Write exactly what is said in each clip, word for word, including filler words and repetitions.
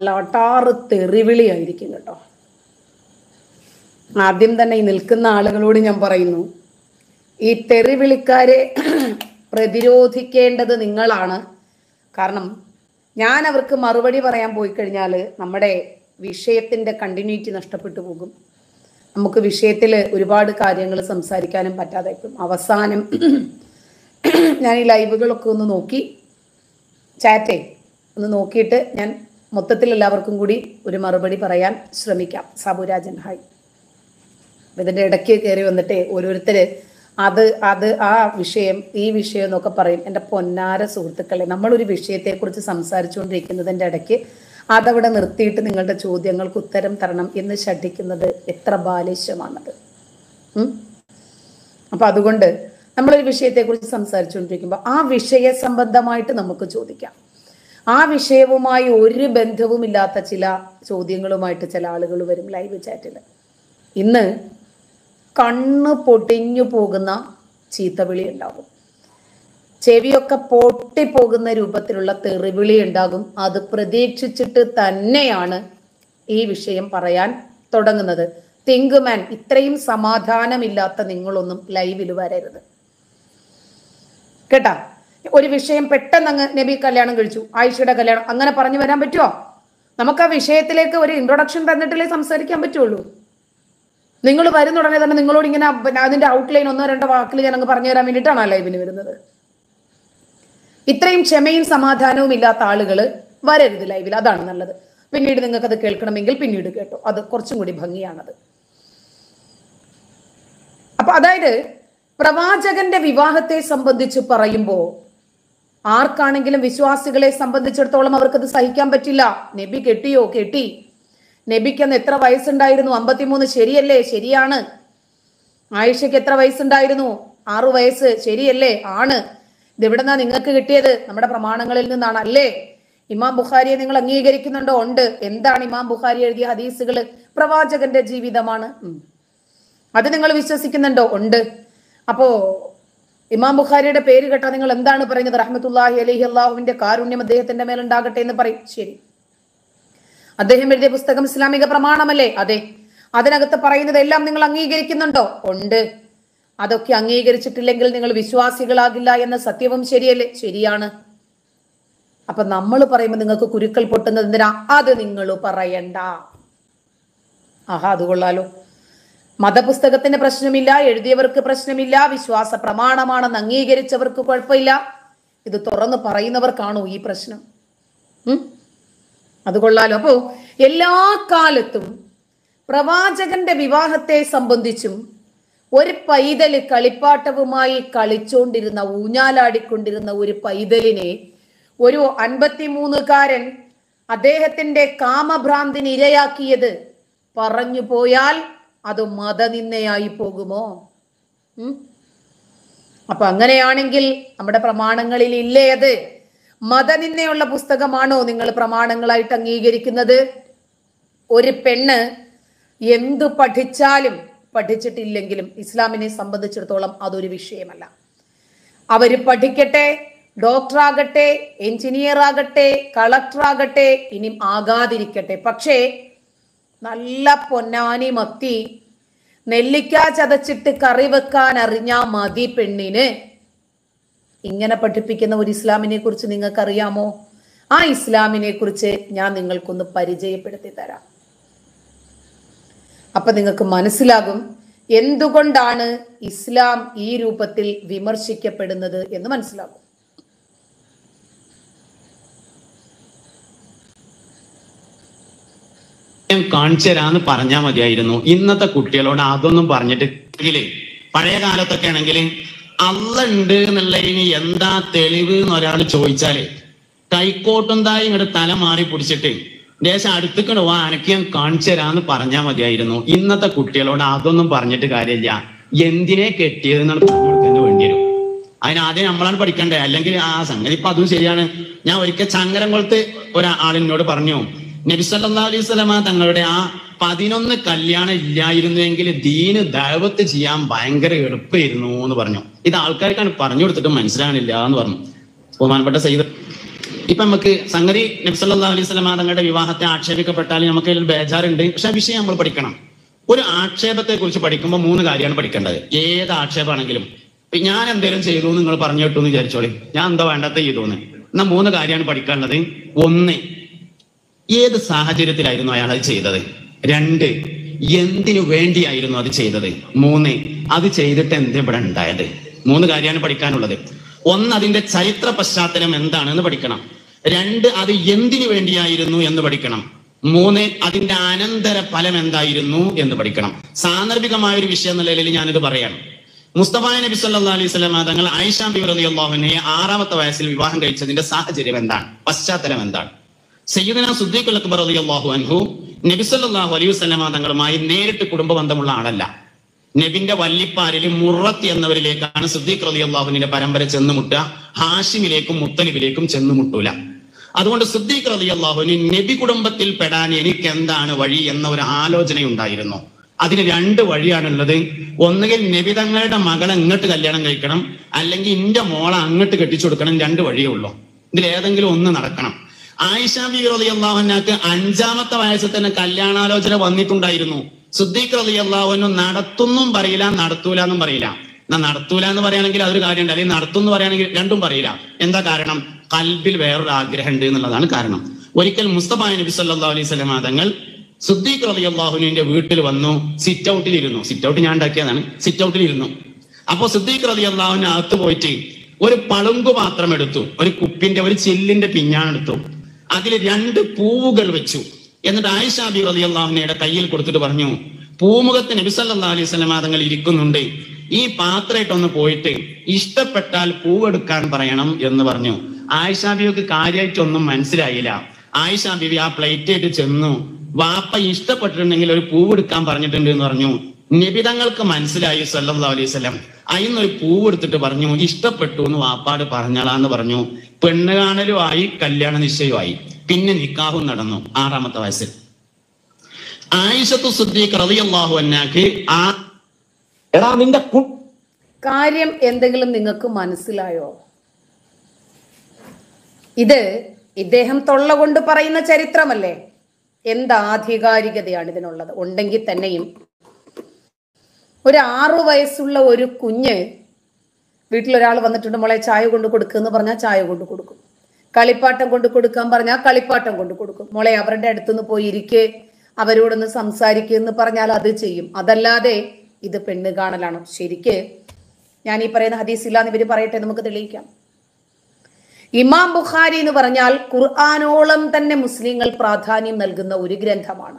ലട്ടാറ് തെറിവിളിയായിരിക്കും കേട്ടോ. ആദ്യം തന്നെ ഈ നിൽക്കുന്ന ആളുകളോട് ഞാൻ പറയുന്നു, ഈ തെറിവിളിക്കാരെ പ്രതിരോധിക്കേണ്ടത് നിങ്ങളാണ്. കാരണം ഞാൻ അവർക്ക് മറുപടി പറയാൻ പോയി കഴിഞ്ഞാൽ നമ്മുടെ വിഷയത്തിൻ്റെ കണ്ടിന്യൂറ്റി നഷ്ടപ്പെട്ടു പോകും. നമുക്ക് വിഷയത്തിൽ ഒരുപാട് കാര്യങ്ങൾ സംസാരിക്കാനും പറ്റാതെ ഇപ്പം അവസാനം ഞാൻ ഈ ലൈവുകളൊക്കെ ഒന്ന് നോക്കി, ചാറ്റേ ഒന്ന് നോക്കിയിട്ട് ഞാൻ മൊത്തത്തിൽ എല്ലാവർക്കും കൂടി ഒരു മറുപടി പറയാൻ ശ്രമിക്കാം. സാബുരാജൻ ഹായ്. ഇതിൻ്റെ ഇടയ്ക്ക് കയറി വന്നിട്ട് ഓരോരുത്തർ അത് അത് ആ വിഷയം ഈ വിഷയം എന്നൊക്കെ പറയും. എൻ്റെ പൊന്നാര സുഹൃത്തുക്കളെ, നമ്മളൊരു വിഷയത്തെക്കുറിച്ച് സംസാരിച്ചുകൊണ്ടിരിക്കുന്നതിൻ്റെ ഇടയ്ക്ക് അതവിടെ നിർത്തിയിട്ട് നിങ്ങളുടെ ചോദ്യങ്ങൾക്ക് ഉത്തരം തരണം എന്ന് ശഠിക്കുന്നത് എത്ര ബാലിശ്യമാണത്. അപ്പം അതുകൊണ്ട് നമ്മളൊരു വിഷയത്തെക്കുറിച്ച് സംസാരിച്ചുകൊണ്ടിരിക്കുമ്പോൾ ആ വിഷയ സംബന്ധമായിട്ട് നമുക്ക് ചോദിക്കാം. ആ വിഷയവുമായി ഒരു ബന്ധവുമില്ലാത്ത ചില ചോദ്യങ്ങളുമായിട്ട് ചില ആളുകൾ വരും ലൈവ് ചാറ്റിൽ. ഇന്ന് കണ്ണ് പൊട്ടിഞ്ഞു പോകുന്ന ചീത്തവിളി ഉണ്ടാകും, ചെവിയൊക്കെ പൊട്ടിപ്പോകുന്ന രൂപത്തിലുള്ള തെറിവിളി ഉണ്ടാകും. അത് പ്രതീക്ഷിച്ചിട്ട് തന്നെയാണ് ഈ വിഷയം പറയാൻ തുടങ്ങുന്നത്. തിങ്ക് മാൻ, ഇത്രയും സമാധാനമില്ലാത്ത നിങ്ങളൊന്നും ലൈവിൽ വരരുത് കേട്ടാ. ഒരു വിഷയം പെട്ടെന്ന് അങ്ങ് നബി കല്യാണം കഴിച്ചു, ആയിഷയുടെ കല്യാണം, അങ്ങനെ പറഞ്ഞു വരാൻ പറ്റുമോ? നമുക്ക് ആ വിഷയത്തിലേക്ക് ഒരു ഇൻട്രൊഡക്ഷൻ തന്നിട്ടില്ലേ സംസാരിക്കാൻ പറ്റുള്ളൂ. നിങ്ങൾ വരുന്ന ഉടനെ തന്നെ നിങ്ങളോട് ഇങ്ങനെ അതിന്റെ ഔട്ട്ലൈൻ ഒന്നോ രണ്ടോ വാക്കിൽ ഞാൻ അങ്ങ് പറഞ്ഞു തരാൻ വേണ്ടിയിട്ടാണ് ആ ലൈവിന് വരുന്നത്. ഇത്രയും ക്ഷമയും സമാധാനവും ഇല്ലാത്ത ആളുകൾ വരരുത് ലൈവിൽ, അതാണ് നല്ലത്. പിന്നീട് നിങ്ങൾക്ക് അത് കേൾക്കണമെങ്കിൽ പിന്നീട് കേട്ടോ, അത് കുറച്ചും കൂടി ഭംഗിയാണത്. അപ്പൊ അതായത് പ്രവാചകന്റെ വിവാഹത്തെ സംബന്ധിച്ച് പറയുമ്പോൾ ആർക്കാണെങ്കിലും വിശ്വാസികളെ സംബന്ധിച്ചിടത്തോളം അവർക്കത് സഹിക്കാൻ പറ്റില്ല. നബി കെട്ടിയോ? കെട്ടി. നബിക്കന്ന് എത്ര വയസ്സുണ്ടായിരുന്നു? അമ്പത്തിമൂന്ന്. ശരിയല്ലേ? ശരിയാണ്. ആയിഷയ്ക്ക് എത്ര വയസ്സുണ്ടായിരുന്നു? ആറു വയസ്സ്. ശരിയല്ലേ? ആണ്. ഇതെവിടെന്നാ നിങ്ങൾക്ക് കിട്ടിയത്? നമ്മുടെ പ്രമാണങ്ങളിൽ നിന്നാണ് അല്ലേ? ഇമാം ബുഖാരിയെ നിങ്ങൾ അംഗീകരിക്കുന്നുണ്ടോ? ഉണ്ട്. എന്താണ് ഇമാം ബുഖാരി എഴുതിയ ഹദീസുകൾ? പ്രവാചകന്റെ ജീവിതമാണ്. അത് നിങ്ങൾ വിശ്വസിക്കുന്നുണ്ടോ? ഉണ്ട്. അപ്പോ ഇമാം ബുഖാരിയുടെ പേര് കേട്ടാൽ നിങ്ങൾ എന്താണ് പറയുന്നത്? റഹ്മത്തുള്ളാഹി അലൈഹി, അല്ലാഹുവിന്റെ കാരുണ്യം അദ്ദേഹത്തിന്റെ മേലുണ്ടാകട്ടെ എന്ന് പറയും. ശരി. അദ്ദേഹം എഴുതിയ പുസ്തകം ഇസ്ലാമിക പ്രമാണമല്ലേ? അതെ. അതിനകത്ത് പറയുന്നത് എല്ലാം നിങ്ങൾ അംഗീകരിക്കുന്നുണ്ടോ? ഉണ്ട്. അതൊക്കെ അംഗീകരിച്ചിട്ടില്ലെങ്കിൽ നിങ്ങൾ വിശ്വാസികളാകില്ല എന്ന സത്യവും ശരിയല്ലേ? ശരിയാണ്. അപ്പൊ നമ്മൾ പറയുമ്പോൾ നിങ്ങൾക്ക് കുരുക്കൾ പൊട്ടുന്നത് എന്തിനാ? അത് നിങ്ങൾ പറയണ്ട. ആഹാ, അത് കൊള്ളാലോ. മതപുസ്തകത്തിന് പ്രശ്നമില്ല, എഴുതിയവർക്ക് പ്രശ്നമില്ല, വിശ്വാസ പ്രമാണമാണെന്ന് അംഗീകരിച്ചവർക്ക് കുഴപ്പമില്ല. ഇത് തുറന്നു പറയുന്നവർക്കാണോ ഈ പ്രശ്നം? ഉം അത് കൊള്ളാലോ. അപ്പോ എല്ലാ കാലത്തും പ്രവാചകന്റെ വിവാഹത്തെ സംബന്ധിച്ചും ഒരു പൈതല് കളിപ്പാട്ടവുമായി കളിച്ചോണ്ടിരുന്ന, ഊഞ്ഞാലാടിക്കൊണ്ടിരുന്ന ഒരു പൈതലിനെ ഒരു അൻപത്തിമൂന്നുകാരൻ അദ്ദേഹത്തിന്റെ കാമഭ്രാന്തിന് ഇരയാക്കിയത് പറഞ്ഞു പോയാൽ അത് മതനിന്ദയായി പോകുമോ? ഉം അപ്പൊ അങ്ങനെയാണെങ്കിൽ നമ്മുടെ പ്രമാണങ്ങളിൽ ഇല്ലേ അത്? മതനിന്ദയുള്ള പുസ്തകമാണോ നിങ്ങൾ പ്രമാണങ്ങളായിട്ട് അംഗീകരിക്കുന്നത്? ഒരു പെണ്ണ് എന്തു പഠിച്ചാലും പഠിച്ചിട്ടില്ലെങ്കിലും ഇസ്ലാമിനെ സംബന്ധിച്ചിടത്തോളം അതൊരു വിഷയമല്ല. അവര് പഠിക്കട്ടെ, ഡോക്ടറാകട്ടെ, എഞ്ചിനീയർ ആകട്ടെ, കളക്ടർ ആകട്ടെ, ഇനി ആകാതിരിക്കട്ടെ. പക്ഷേ നല്ല പൊന്നാനി മത്തി നെല്ലിക്ക ചതച്ചിട്ട് കറി വെക്കാൻ അറിഞ്ഞാ മതി പെണ്ണിന്. ഇങ്ങനെ പഠിപ്പിക്കുന്ന ഒരു ഇസ്ലാമിനെ കുറിച്ച് നിങ്ങൾക്ക് അറിയാമോ? ആ ഇസ്ലാമിനെ കുറിച്ച് ഞാൻ നിങ്ങൾക്കൊന്ന് പരിചയപ്പെടുത്തി തരാം. അപ്പൊ നിങ്ങൾക്ക് മനസ്സിലാകും എന്തുകൊണ്ടാണ് ഇസ്ലാം ഈ രൂപത്തിൽ വിമർശിക്കപ്പെടുന്നത് എന്ന് മനസ്സിലാകും. കാണിച്ചു തരാന്ന് പറഞ്ഞാൽ മതിയായിരുന്നു. ഇന്നത്തെ കുട്ടികളോട് അതൊന്നും പറഞ്ഞിട്ട് പഴയ കാലത്തൊക്കെ ആണെങ്കിൽ അള്ള ഉണ്ട് എന്നുള്ളതിന് എന്താ തെളിവ് എന്ന് ഒരാൾ ചോദിച്ചാല് കൈക്കോട്ടുണ്ടായി ഇങ്ങോട്ട് തല മാറി പിടിച്ചിട്ട് ദേശം അടുത്തേക്കണ് വാ അനക്ക് ഞാൻ കാണിച്ചു തരാന്ന് പറഞ്ഞാൽ മതിയായിരുന്നു. ഇന്നത്തെ കുട്ടികളോട് അതൊന്നും പറഞ്ഞിട്ട് കാര്യമില്ല. എന്തിനെ കെട്ടിയത് എന്നാണ് പറഞ്ഞു കൊടുക്കേണ്ടി വേണ്ടി വരും. അതിനാദ്യം നമ്മളാണ് പഠിക്കണ്ടേ, അല്ലെങ്കിൽ ആ സംഗതി ഇപ്പൊ അതും ശരിയാണ്. ഞാൻ ഒരിക്കൽ ചങ്ങരംകുളത്ത് ഒരാളിനോട് പറഞ്ഞു, നബി സല്ലല്ലാഹു അലൈഹി വസല്ലമ തങ്ങളുടെ ആ പതിനൊന്ന് കല്യാണം ഇല്ലായിരുന്നെങ്കിൽ ദീന് ദഅവത്ത് ചെയ്യാൻ ഭയങ്കര എളുപ്പമായിരുന്നു എന്ന് പറഞ്ഞു. ഇത് ആൾക്കാർക്കാണ് പറഞ്ഞു കൊടുത്തിട്ട് മനസ്സിലാകണില്ല എന്ന് പറഞ്ഞു. ബഹുമാനപ്പെട്ട സയ്യിദ് ഇപ്പൊ നമുക്ക് സംഗതി നബി സല്ലല്ലാഹു അലൈഹി വസല്ലം തങ്ങളുടെ വിവാഹത്തെ ആക്ഷേപിക്കപ്പെട്ടാൽ നമുക്ക് ഇതിൽ ബേജാറുണ്ട്. പക്ഷെ ആ വിഷയം നമ്മൾ പഠിക്കണം. ഒരു ആക്ഷേപത്തെ കുറിച്ച് പഠിക്കുമ്പോൾ മൂന്ന് കാര്യമാണ് പഠിക്കേണ്ടത്. ഏത് ആക്ഷേപമാണെങ്കിലും ഞാൻ എന്തെങ്കിലും ചെയ്തു നിങ്ങൾ പറഞ്ഞു കേട്ടു എന്ന് വിചാരിച്ചോളി, ഞാൻ എന്താ വേണ്ടാത്ത ചെയ്തോന്ന്. എന്നാ മൂന്ന് കാര്യമാണ് പഠിക്കേണ്ടത്. ഒന്ന്, ഏത് സാഹചര്യത്തിലായിരുന്നു അയാൾ അത് ചെയ്തത്. രണ്ട്, എന്തിനു വേണ്ടിയായിരുന്നു അത് ചെയ്തത്. മൂന്ന്, അത് ചെയ്തിട്ട് എന്താ ഇവിടെ ഉണ്ടായത്. മൂന്ന് കാര്യമാണ് പഠിക്കാനുള്ളത്. ഒന്ന്, അതിന്റെ ചരിത്ര പശ്ചാത്തലം എന്താണെന്ന് പഠിക്കണം. രണ്ട്, അത് എന്തിനു വേണ്ടിയായിരുന്നു എന്ന് പഠിക്കണം. മൂന്ന്, അതിന്റെ അനന്തര ഫലം എന്തായിരുന്നു എന്ന് പഠിക്കണം. സാന്ദർഭികമായ ഒരു വിഷയം എന്ന നിലയിൽ ഞാനിത് പറയാണ്. മുസ്തഫ നബി സല്ലല്ലാഹു അലൈഹി വസല്ലം തങ്ങൾ ആയിഷ ബിബി റളിയല്ലാഹു അൻഹയെ ആറാമത്തെ വയസ്സിൽ വിവാഹം കഴിച്ചതിന്റെ സാഹചര്യം എന്താണ്, പശ്ചാത്തലം എന്താണ്? സയ്യിദുനാ സിദ്ദീഖുൽ അക്ബർ റളിയല്ലാഹു അൻഹു നബി സല്ലല്ലാഹു അലൈഹി വസല്ലം തങ്ങളുമായി നേരിട്ട് കുടുംബ ബന്ധമുള്ള ആളല്ല. നബിന്റെ വല്ലിപ്പാരിൽ മുറത്ത് എന്നവരിലേക്കാണ് സിദ്ദീഖ് റളിയല്ലാഹു അൻഹുവിന്റെ പരമ്പര ചെന്നുമുട്ടുക. ഹാഷിമിലേക്കും മുത്തലിബിലേക്കും ചെന്നുമുട്ടൂല. അതുകൊണ്ട് സിദ്ദീഖ് റളിയല്ലാഹു അൻഹു നബി കുടുംബത്തിൽ പെടാൻ എനിക്ക് എന്താണ് വഴി എന്ന ഒരു ആലോചനയുണ്ടായിരുന്നു. അതിന് രണ്ട് വഴിയാണുള്ളത്. ഒന്നുകിൽ നബി തങ്ങളുടെ മകളെ ഇങ്ങോട്ട് കല്യാണം കഴിക്കണം, അല്ലെങ്കിൽ ഇന്റെ മോളെ അങ്ങോട്ട് കെട്ടിച്ചു കൊടുക്കണം. രണ്ട് വഴിയേ ഉള്ളൂ. ഇതിൽ ഏതെങ്കിലും ഒന്ന് നടക്കണം. ആയിഷ ബിബി റളിയല്ലാഹു അൻഹയ്ക്ക് അഞ്ചാമത്തെ വയസ്സിൽ തന്നെ കല്യാണാലോചന വന്നിട്ടുണ്ടായിരുന്നു. സിദ്ദീഖ് റളിയല്ലാഹു അൻഹു നടത്തുന്നും പറയില്ല, നടത്തൂല എന്നും പറയില്ല. എന്നാ നടത്തൂല എന്ന് പറയുകയാണെങ്കിൽ അതൊരു കാര്യമുണ്ട്, അല്ലെങ്കിൽ നടത്തും എന്ന് പറയുകയാണെങ്കിൽ രണ്ടും പറയില്ല. എന്താ കാരണം? കൽബിൽ വേറൊരു ആഗ്രഹം ഉണ്ട് എന്നുള്ളതാണ് കാരണം. ഒരിക്കൽ മുസ്തഫ നബി സല്ലല്ലാഹു അലൈഹി വസല്ലം തങ്ങൾ സിദ്ദീഖ് റളിയല്ലാഹു അൻഹുവിന്റെ വീട്ടിൽ വന്നു. സിറ്റ് ഔട്ടിൽ ഇരുന്നു. സിറ്റ് ഔട്ട് ഞാൻ ഉണ്ടാക്കിയതാണ്. സിറ്റ് ഔട്ടിൽ ഇരുന്നു. അപ്പൊ സിദ്ദീഖ് റളിയല്ലാഹു അൻഹു അകത്ത് പോയിട്ട് ഒരു പളുങ്കു പാത്രം എടുത്തു, ഒരു കുപ്പിന്റെ ഒരു ചില്ലിന്റെ പിഞ്ഞാണെടുത്തു. അതിൽ രണ്ട് പൂവുകൾ വെച്ചു. എന്നിട്ട് ആയിഷ ബിബി റളിയല്ലാഹു അൻഹയുടെ കയ്യിൽ കൊടുത്തിട്ട് പറഞ്ഞു, പൂമുഖത്ത് നബി സല്ലല്ലാഹു അലൈഹി വസല്ലം തങ്ങൾ ഇരിക്കുന്നുണ്ട്, ഈ പാത്രമായിട്ടൊന്ന് പോയിട്ട് ഇഷ്ടപ്പെട്ടാൽ പൂവെടുക്കാൻ പറയണം എന്ന് പറഞ്ഞു. ആയിഷ ബിബിക്ക് കാര്യമായിട്ടൊന്നും മനസ്സിലായില്ല. ആയിഷ ബിബി ആ പ്ലേറ്റ് ആയിട്ട് ചെന്നു. വാപ്പ ഇഷ്ടപ്പെട്ടിട്ടുണ്ടെങ്കിൽ ഒരു പൂവെടുക്കാൻ പറഞ്ഞിട്ടുണ്ട് എന്ന് പറഞ്ഞു. നബി തങ്ങൾക്ക് മനസ്സിലായി സല്ലല്ലാഹു അലൈഹി വസല്ലം. അതിന്നൊരു പൂവ് എടുത്തിട്ട് പറഞ്ഞു, ഇഷ്ടപ്പെട്ടു എന്ന് വാപ്പാട് പറഞ്ഞാളാന്ന് പറഞ്ഞു. പെണ്ണ് കാണലുമായി, കല്യാണ നിശ്ചയമായി, പിന്നെ നിക്കാഹും നടന്നു ആറാമത്തെ വയസ്സിൽ. ആയിഷത്തു സിദ്ദീഖ് റളിയല്ലാഹു അൻഹയ്ക്ക് ആ എടാ നിന്റെ കാര്യം എന്തെങ്കിലും നിങ്ങൾക്ക് മനസ്സിലായോ? ഇത് ഇദ്ദേഹം തൊള്ള കൊണ്ട് പറയുന്ന ചരിത്രമല്ലേ? എന്ത് ആധികാരികതയാണ് ഇതിനുള്ളത്? ഉണ്ടെങ്കിൽ തന്നെയും ഒരു ആറു വയസ്സുള്ള ഒരു കുഞ്ഞ് വീട്ടിലൊരാൾ വന്നിട്ടുണ്ട്, മോളെ ചായ കൊണ്ട് കൊടുക്കുമെന്ന് പറഞ്ഞാൽ ചായ കൊണ്ട് കൊടുക്കും. കളിപ്പാട്ടം കൊണ്ട് കൊടുക്കാൻ പറഞ്ഞാൽ കളിപ്പാട്ടം കൊണ്ട് കൊടുക്കും. മോളെ അവരുടെ അടുത്തുനിന്ന് പോയി ഇരിക്കെ, അവരോടൊന്ന് സംസാരിക്കുക എന്ന് പറഞ്ഞാൽ അത് ചെയ്യും. അതല്ലാതെ ഇത് പെണ്ണ് കാണലാണോ? ശരിക്ക് ഞാൻ ഈ പറയുന്ന ഹദീസ് ഇല്ലാന്ന് ഇവര് പറയട്ടെ, നമുക്ക് തെളിയിക്കാം. ഇമാം ബുഖാരി എന്ന് പറഞ്ഞാൽ ഖുർആനോളം തന്നെ മുസ്ലിങ്ങൾ പ്രാധാന്യം നൽകുന്ന ഒരു ഗ്രന്ഥമാണ്.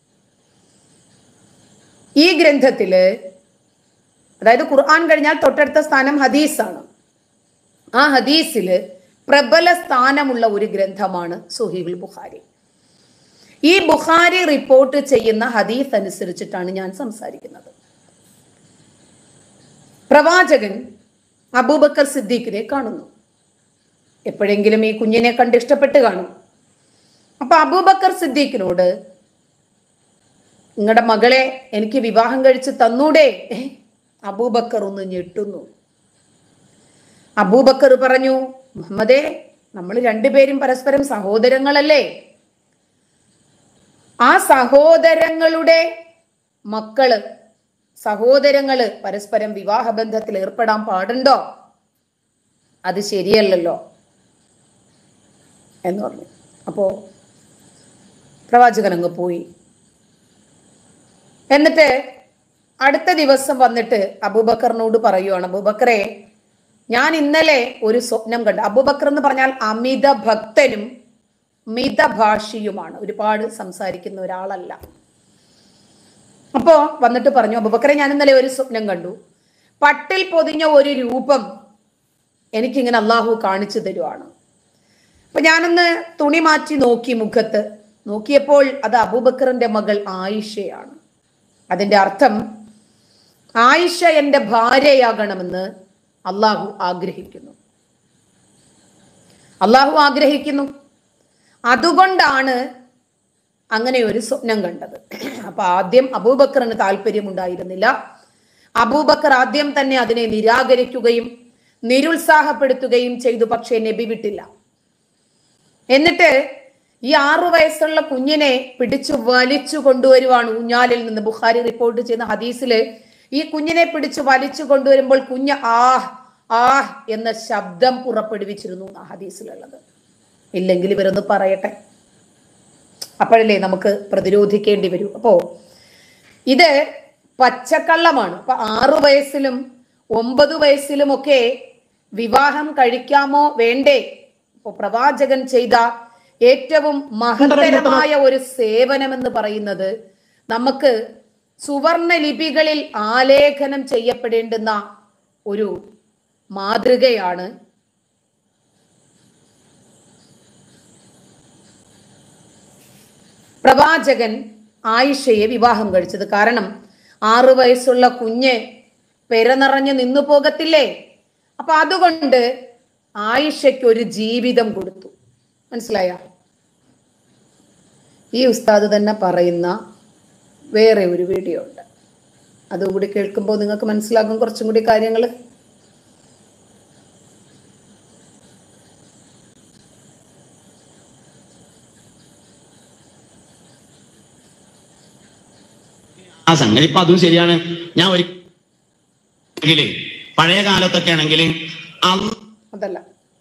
ഈ ഗ്രന്ഥത്തില്, അതായത് ഖുർആൻ കഴിഞ്ഞാൽ തൊട്ടടുത്ത സ്ഥാനം ഹദീസാണ്. ആ ഹദീസില് പ്രബല സ്ഥാനമുള്ള ഒരു ഗ്രന്ഥമാണ് സ്വഹീഹുൽ ബുഖാരി. ഈ ബുഖാരി റിപ്പോർട്ട് ചെയ്യുന്ന ഹദീസ് അനുസരിച്ചിട്ടാണ് ഞാൻ സംസാരിക്കുന്നത്. പ്രവാചകൻ അബൂബക്കർ സിദ്ദീഖിനെ കാണുന്നു. എപ്പോഴെങ്കിലും ഈ കുഞ്ഞിനെ കണ്ട് ഇഷ്ടപ്പെട്ട് കാണും. അപ്പൊ അബൂബക്കർ സിദ്ദീഖിനോട്, നിങ്ങളുടെ മകളെ എനിക്ക് വിവാഹം കഴിച്ച് തന്നൂടെ? അബൂബക്കർ ഒന്ന് ഞെട്ടുന്നു. അബൂബക്കർ പറഞ്ഞു, മുഹമ്മദേ, നമ്മൾ രണ്ടുപേരും പരസ്പരം സഹോദരങ്ങളല്ലേ? ആ സഹോദരങ്ങളുടെ മക്കള്, സഹോദരങ്ങള് പരസ്പരം വിവാഹബന്ധത്തിൽ ഏർപ്പെടാൻ പാടുണ്ടോ? അത് ശരിയല്ലല്ലോ എന്ന് പറഞ്ഞു. അപ്പോ പ്രവാചകൻ അങ്ങ് പോയി. എന്നിട്ട് അടുത്ത ദിവസം വന്നിട്ട് അബൂബക്കറിനോട് പറയുവാണ്, അബൂബക്കറെ, ഞാൻ ഇന്നലെ ഒരു സ്വപ്നം കണ്ടു. അബൂബക്കർ എന്ന് പറഞ്ഞാൽ അമിത ഭക്തനും മിതഭാഷിയുമാണ്, ഒരുപാട് സംസാരിക്കുന്ന ഒരാളല്ല. അപ്പോ വന്നിട്ട് പറഞ്ഞു, അബൂബക്കറെ, ഞാൻ ഇന്നലെ ഒരു സ്വപ്നം കണ്ടു. പട്ടിൽ പൊതിഞ്ഞ ഒരു രൂപം എനിക്കിങ്ങനെ അള്ളാഹു കാണിച്ചു തരുവാണ്. അപ്പൊ ഞാനൊന്ന് തുണി മാറ്റി നോക്കി, മുഖത്ത് നോക്കിയപ്പോൾ അത് അബൂബക്കറിന്റെ മകൾ ആയിഷയാണ്. അതിന്റെ അർത്ഥം ആയിഷ എന്റെ ഭാര്യയാകണമെന്ന് അള്ളാഹു ആഗ്രഹിക്കുന്നു. അള്ളാഹു ആഗ്രഹിക്കുന്നു. അതുകൊണ്ടാണ് അങ്ങനെ ഒരു സ്വപ്നം കണ്ടത്. അപ്പൊ ആദ്യം അബൂബക്കറിന് താല്പര്യമുണ്ടായിരുന്നില്ല. അബൂബക്കർ ആദ്യം തന്നെ അതിനെ നിരാകരിക്കുകയും നിരുത്സാഹപ്പെടുത്തുകയും ചെയ്തു. പക്ഷേ നബി വിട്ടില്ല. എന്നിട്ട് ഈ ആറു വയസ്സുള്ള കുഞ്ഞിനെ പിടിച്ചു വലിച്ചു കൊണ്ടുവരുവാണ് ഊഞ്ഞാലിൽ നിന്ന്. ബുഖാരി റിപ്പോർട്ട് ചെയ്യുന്ന ഹദീസില് ഈ കുഞ്ഞിനെ പിടിച്ചു വലിച്ചു കൊണ്ടുവരുമ്പോൾ കുഞ്ഞ് ആഹ് ആഹ് എന്ന ശബ്ദം പുറപ്പെടുവിച്ചിരുന്നു ആ ഹദീസിലുള്ളത്. ഇല്ലെങ്കിൽ ഇവരൊന്ന് പറയട്ടെ, അപ്പോഴല്ലേ നമുക്ക് പ്രതിരോധിക്കേണ്ടി വരൂ. അപ്പോ ഇത് പച്ചക്കള്ളമാണ്. അപ്പൊ ആറു വയസ്സിലും ഒമ്പത് വയസ്സിലും ഒക്കെ വിവാഹം കഴിക്കാമോ വേണ്ടേ? ഇപ്പൊ പ്രവാചകൻ ചെയ്ത ഏറ്റവും മഹത്തരമായ ഒരു സേവനം എന്ന് പറയുന്നത് നമുക്ക് സുവർണ ലിപികളിൽ ആലേഖനം ചെയ്യപ്പെടേണ്ടുന്ന ഒരു മാതൃകയാണ് പ്രവാചകൻ ആയിഷയെ വിവാഹം കഴിച്ചത്. കാരണം ആറു വയസ്സുള്ള കുഞ്ഞ് പെരനിറഞ്ഞ് നിന്നു പോകത്തില്ലേ? അപ്പൊ അതുകൊണ്ട് ആയിഷയ്ക്ക് ഒരു ജീവിതം കൊടുത്തു. മനസ്സിലായ? ഈ ഉസ്താദ് തന്നെ പറയുന്ന വേറെ ഒരു വീഡിയോ ഉണ്ട്, അതും കൂടി കേൾക്കുമ്പോൾ നിങ്ങൾക്ക് മനസ്സിലാകും കുറച്ചും കൂടി കാര്യങ്ങൾ. ആ സംഗതി ഇപ്പൊ അതും ശരിയാണ്. ഞാൻ ഒരിക്കലേ പഴയ കാലത്തൊക്കെ ആണെങ്കിൽ അതല്ല,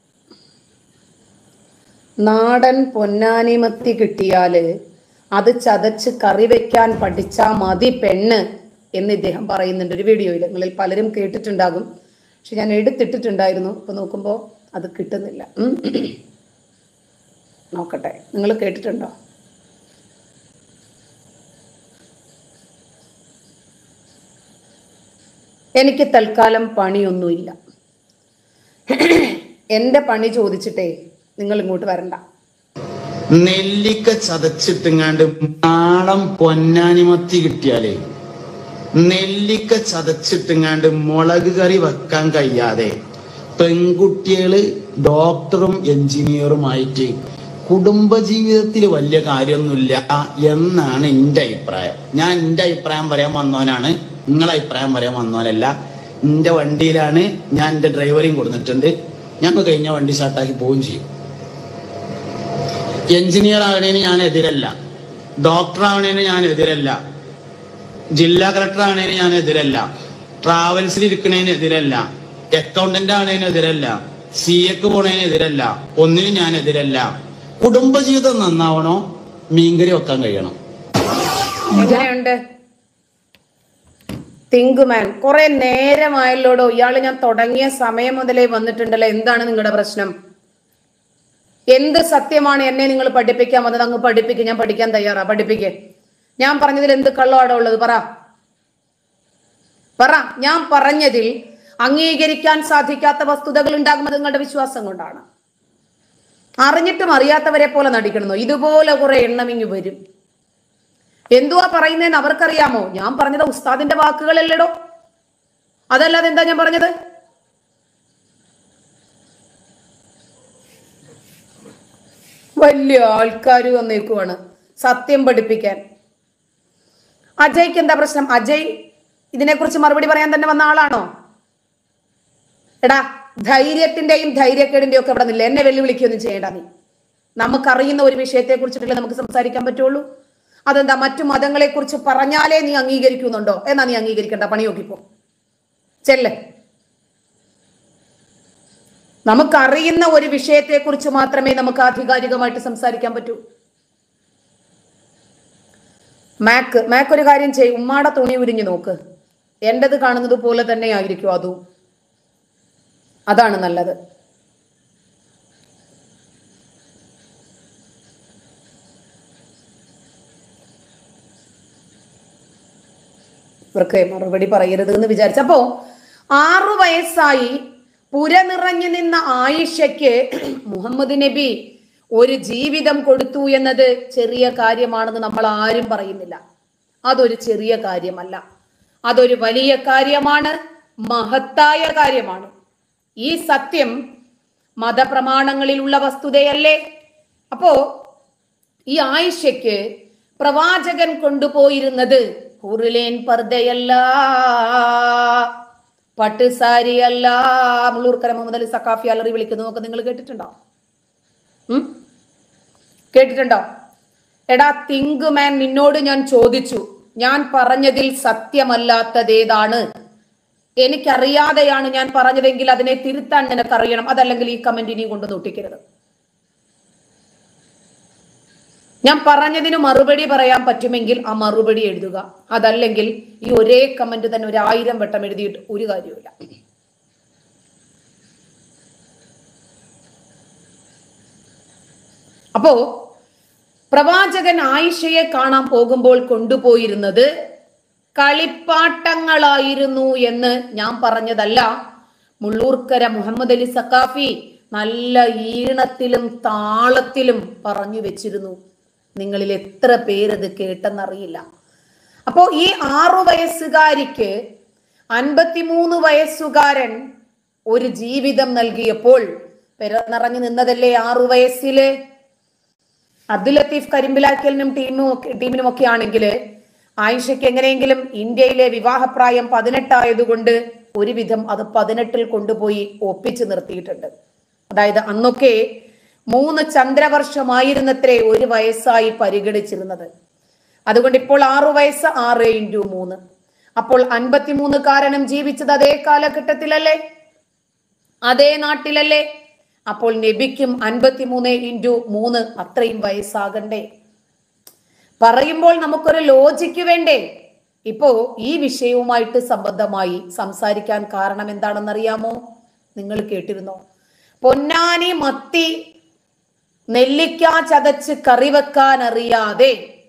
നാടൻ പൊന്നാനിമത്തി കിട്ടിയാല് അത് ചതച്ച് കറി വെക്കാൻ പഠിച്ചാ മതി പെണ്ണ് എന്ന് ഇദ്ദേഹം പറയുന്നുണ്ട് ഒരു വീഡിയോയിൽ. നിങ്ങളിൽ പലരും കേട്ടിട്ടുണ്ടാകും, പക്ഷെ ഞാൻ എടുത്തിട്ടിട്ടുണ്ടായിരുന്നു. ഇപ്പൊ നോക്കുമ്പോ അത് കിട്ടുന്നില്ല. നോക്കട്ടെ, നിങ്ങൾ കേട്ടിട്ടുണ്ടോ? എനിക്ക് തൽക്കാലം പണിയൊന്നുമില്ല. എന്റെ പണി ചോദിച്ചിട്ടേ നിങ്ങൾ ഇങ്ങോട്ട് വരണ്ട. നെല്ലിക്ക ചതച്ചിട്ടുങ്ങാണ്ട് നാടൻ പൊന്നാനിമത്തി കിട്ടിയാലേ നെല്ലിക്ക ചതച്ചിട്ടുങ്ങാണ്ട് മുളക് കറി വെക്കാൻ കഴിയാതെ പെൺകുട്ടികള് ഡോക്ടറും എഞ്ചിനീയറുമായിട്ട് കുടുംബജീവിതത്തിൽ വലിയ കാര്യമൊന്നുമില്ല എന്നാണ് എൻ്റെ അഭിപ്രായം. ഞാൻ എൻ്റെ അഭിപ്രായം പറയാൻ വന്നവനാണ്, നിങ്ങളെ അഭിപ്രായം പറയാൻ വന്നവനല്ല. എൻ്റെ വണ്ടിയിലാണ് ഞാൻ എൻ്റെ ഡ്രൈവറേയും കൊടുത്തിട്ടുണ്ട്. ഞങ്ങൾ കഴിഞ്ഞ വണ്ടി സ്റ്റാർട്ടാക്കി പോവുകയും ചെയ്യും. എഞ്ചിനീയർ ആവണേന് ഞാൻ എതിരല്ല, ഡോക്ടർ ആവണേന് ഞാൻ എതിരല്ല, ജില്ലാ കളക്ടർ ആവണേന് ഞാൻ എതിരല്ല, ട്രാവൽസിൽ ഇരിക്കണേന് എതിരല്ല, അക്കൗണ്ടന്റ് ആവണേന് എതിരല്ല, സി എക്ക് പോണേന് എതിരല്ല, ഒന്നിനും ഞാൻ എതിരല്ല. കുടുംബജീവിതം നന്നാവണോ, മീൻകറി വെക്കാൻ കഴിയണം. എങ്ങനെയുണ്ട് തിങ്കുമാൻ? കുറെ നേരമായല്ലോടോ, ഇയാള് ഞാൻ തുടങ്ങിയ സമയം മുതലേ വന്നിട്ടുണ്ടല്ലോ. എന്താണ് നിങ്ങളുടെ പ്രശ്നം? എന്ത് സത്യമാണ് എന്നെ നിങ്ങൾ പഠിപ്പിക്കാൻ വന്നത്? അങ്ങ് പഠിപ്പിക്കുക, ഞാൻ പഠിക്കാൻ തയ്യാറാ. പഠിപ്പിക്കേ. ഞാൻ പറഞ്ഞതിൽ എന്ത് കള്ളമാടോ ഉള്ളത്? പറ പറ ഞാൻ പറഞ്ഞതിൽ അംഗീകരിക്കാൻ സാധിക്കാത്ത വസ്തുതകൾ ഉണ്ടാകുന്നത് നിങ്ങളുടെ വിശ്വാസം കൊണ്ടാണ്. അറിഞ്ഞിട്ടും അറിയാത്തവരെ പോലെ നടിക്കണമെന്നോ? ഇതുപോലെ കുറെ എണ്ണമിങ്ങി വരും. എന്തുവാ പറയുന്നതെന്ന് അവർക്കറിയാമോ? ഞാൻ പറഞ്ഞത് ഉസ്താദിന്റെ വാക്കുകളല്ലടോ, അതല്ലാതെ എന്താ ഞാൻ പറഞ്ഞത്? വലിയ ആൾക്കാർ വന്നേക്കുവാണ് സത്യം പഠിപ്പിക്കാൻ. അജയ്ക്ക് എന്താ പ്രശ്നം? അജയ് ഇതിനെക്കുറിച്ച് മറുപടി പറയാൻ തന്നെ വന്ന ആളാണോ? എടാ, ധൈര്യത്തിന്റെയും ധൈര്യക്കേടിന്റെയും ഒക്കെ ഇവിടെ നില്ല. എന്നെ വെല്ലുവിളിക്കൊന്നും ചെയ്യണ്ട. നീ നമുക്കറിയുന്ന ഒരു വിഷയത്തെ കുറിച്ചിട്ടല്ലേ നമുക്ക് സംസാരിക്കാൻ പറ്റുള്ളൂ. അതെന്താ മറ്റു മതങ്ങളെ കുറിച്ച് പറഞ്ഞാലേ നീ അംഗീകരിക്കുന്നുണ്ടോ? എന്നാ നീ അംഗീകരിക്കണ്ട, പണി നോക്കിപ്പോ ചെല്ലേ. നമുക്കറിയുന്ന ഒരു വിഷയത്തെ കുറിച്ച് മാത്രമേ നമുക്ക് ആധികാരികമായിട്ട് സംസാരിക്കാൻ പറ്റൂ. മാക്ക് മാക്ക് ഒരു കാര്യം ചെയ്യും, ഉമ്മാടെ തുണി ഉരിഞ്ഞു നോക്ക്. എന്റേത് കാണുന്നത് പോലെ തന്നെ ആയിരിക്കും അതും. അതാണ് നല്ലത്. ഇവർക്ക് മറുപടി പറയരുത് എന്ന് വിചാരിച്ചപ്പോ ആറു വയസ്സായി പുര നിറഞ്ഞു നിന്ന ആയിഷയ്ക്ക് മുഹമ്മദ് നബി ഒരു ജീവിതം കൊടുത്തു എന്നത് ചെറിയ കാര്യമാണെന്ന് നമ്മൾ ആരും പറയുന്നില്ല. അതൊരു ചെറിയ കാര്യമല്ല, അതൊരു വലിയ കാര്യമാണ്, മഹത്തായ കാര്യമാണ്. ഈ സത്യം മതപ്രമാണങ്ങളിലുള്ള വസ്തുതയല്ലേ? അപ്പോ ഈ ആയിഷയ്ക്ക് പ്രവാചകൻ കൊണ്ടുപോയിരുന്നത് ഹുറുലേൻ പർദയല്ല, പട്ടുസാരിയല്ല. മുള്ളൂർക്കര മുഹമ്മദ് അലി സഖാഫി അലറി വിളിക്കുന്നു ഒക്കെ നിങ്ങൾ കേട്ടിട്ടുണ്ടോ? ഉം കേട്ടിട്ടുണ്ടോ? എടാ തിങ്ക് മാൻ, നിന്നോട് ഞാൻ ചോദിച്ചു, ഞാൻ പറഞ്ഞതിൽ സത്യമല്ലാത്തതേതാണ്? എനിക്കറിയാതെയാണ് ഞാൻ പറഞ്ഞതെങ്കിൽ അതിനെ തിരുത്താൻ നിനക്കറിയണം. അതല്ലെങ്കിൽ ഈ കമന്റ് ഇനി കൊണ്ട് നോട്ടിക്കരുത്. ഞാൻ പറഞ്ഞതിന് മറുപടി പറയാൻ പറ്റുമെങ്കിൽ ആ മറുപടി എഴുതുക. അതല്ലെങ്കിൽ ഈ ഒരേ കമന്റ് തന്നെ ഒരു ആയിരം വട്ടം എഴുതിയിട്ട് ഒരു കാര്യമില്ല. അപ്പോ പ്രവാചകൻ ആയിഷയെ കാണാൻ പോകുമ്പോൾ കൊണ്ടുപോയിരുന്നത് കളിപ്പാട്ടങ്ങളായിരുന്നു എന്ന് ഞാൻ പറഞ്ഞതല്ല. മുള്ളൂർക്കര മുഹമ്മദ് അലി സഖാഫി നല്ല ഈണത്തിലും താളത്തിലും പറഞ്ഞു വെച്ചിരുന്നു. നിങ്ങളിൽ എത്ര പേരത് കേട്ടെന്നറിയില്ല. അപ്പോ ഈ ആറു വയസ്സുകാരിക്ക് അൻപത്തിമൂന്ന് വയസ്സുകാരൻ ഒരു ജീവിതം നൽകിയപ്പോൾ പെര നിറഞ്ഞു നിന്നതല്ലേ ആറു വയസ്സില്? അബ്ദുൽ ലത്തീഫ് കരിമ്പിലാക്കലിനും ടീമും ടീമിനും ഒക്കെ ആണെങ്കിൽ ആയിഷയ്ക്ക് എങ്ങനെയെങ്കിലും ഇന്ത്യയിലെ വിവാഹപ്രായം പതിനെട്ടായതുകൊണ്ട് ഒരുവിധം അത് പതിനെട്ടിൽ കൊണ്ടുപോയി ഒപ്പിച്ചു നിർത്തിയിട്ടുണ്ട്. അതായത് അന്നൊക്കെ മൂന്ന് ചന്ദ്രവർഷമായിരുന്നത്രേ ഒരു വയസ്സായി പരിഗണിച്ചിരുന്നത്. അതുകൊണ്ട് ഇപ്പോൾ ആറു വയസ്സ് ആറ് ഇൻറ്റു മൂന്ന്. അപ്പോൾ അൻപത്തിമൂന്ന് കാരനും ജീവിച്ചത് അതേ കാലഘട്ടത്തിലല്ലേ, അതേ നാട്ടിലല്ലേ? അപ്പോൾ നബിക്കും അൻപത്തിമൂന്ന് ഇൻറ്റു മൂന്ന് അത്രയും വയസ്സാകണ്ടേ? പറയുമ്പോൾ നമുക്കൊരു ലോജിക്ക് വേണ്ടേ? ഇപ്പോ ഈ വിഷയവുമായിട്ട് സംബന്ധമായി സംസാരിക്കാൻ കാരണം എന്താണെന്നറിയാമോ? നിങ്ങൾ കേട്ടിരുന്നോ? പൊന്നാനി മത്തി നെല്ലിക്ക ചതച്ച് കറി വെക്കാൻ അറിയാതെ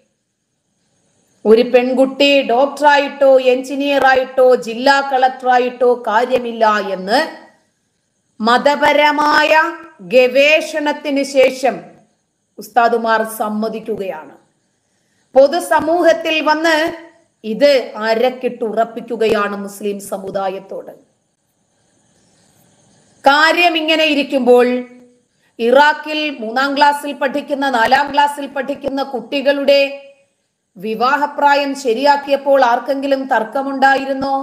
ഒരു പെൺകുട്ടി ഡോക്ടറായിട്ടോ എഞ്ചിനീയർ ആയിട്ടോ ജില്ലാ കളക്ടറായിട്ടോ കാര്യമില്ല എന്ന് മതപരമായ ഗവേഷണത്തിന് ശേഷം ഉസ്താദുമാർ സമ്മതിക്കുകയാണ്. പൊതുസമൂഹത്തിൽ വന്ന് ഇത് അരക്കിട്ടുറപ്പിക്കുകയാണ് മുസ്ലിം സമുദായത്തോട്. കാര്യം ഇങ്ങനെ ഇരിക്കുമ്പോൾ ഇറാഖിൽ മൂന്നാം ക്ലാസ്സിൽ പഠിക്കുന്ന നാലാം ക്ലാസ്സിൽ പഠിക്കുന്ന കുട്ടികളുടെ വിവാഹപ്രായം ശരിയാക്കിയപ്പോൾ ആർക്കെങ്കിലും തർക്കമുണ്ടായിരുന്നോ?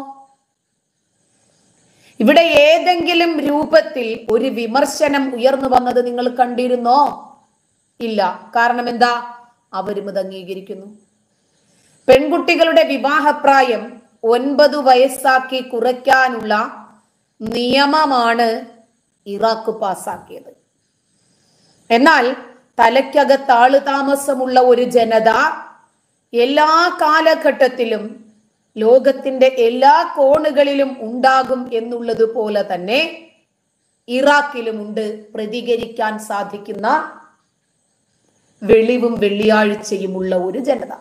ഇവിടെ ഏതെങ്കിലും രൂപത്തിൽ ഒരു വിമർശനം ഉയർന്നു വന്നത് നിങ്ങൾ കണ്ടിരുന്നോ? ഇല്ല. കാരണം എന്താ? അവരും ഇത് അംഗീകരിക്കുന്നു. പെൺകുട്ടികളുടെ വിവാഹപ്രായം ഒൻപത് വയസ്സാക്കി കുറയ്ക്കാനുള്ള നിയമമാണ് ഇറാഖ് പാസാക്കിയത്. എന്നാൽ തലയ്ക്കകത്താള് താമസമുള്ള ഒരു ജനത എല്ലാ കാലഘട്ടത്തിലും ലോകത്തിന്റെ എല്ലാ കോണുകളിലും ഉണ്ടാകും എന്നുള്ളത് പോലെ തന്നെ ഇറാഖിലുമുണ്ട് പ്രതികരിക്കാൻ സാധിക്കുന്ന വെളിവും വെള്ളിയാഴ്ചയുമുള്ള ഒരു ജനത.